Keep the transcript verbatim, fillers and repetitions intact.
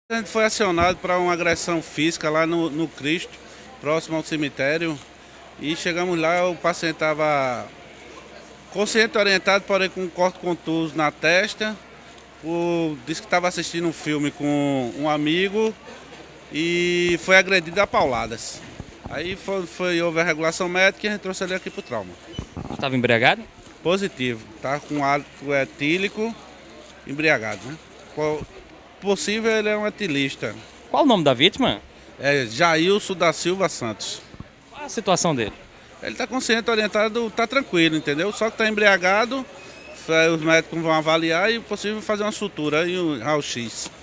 A gente foi acionado para uma agressão física lá no, no Cristo, próximo ao cemitério, e chegamos lá, o paciente estava consciente, orientado, porém com um corte contuso na testa. O, disse que estava assistindo um filme com um amigo e foi agredido a pauladas. Aí foi, foi, houve a regulação médica e a gente trouxe ele aqui para o trauma. Estava embriagado? Positivo, tá com hálito etílico, embriagado, né? Possível, ele é um etilista. Qual o nome da vítima? É Jailson da Silva Santos. Qual a situação dele? Ele está consciente, orientado, está tranquilo, entendeu? Só que está embriagado, os médicos vão avaliar e possível fazer uma sutura e um raio-x.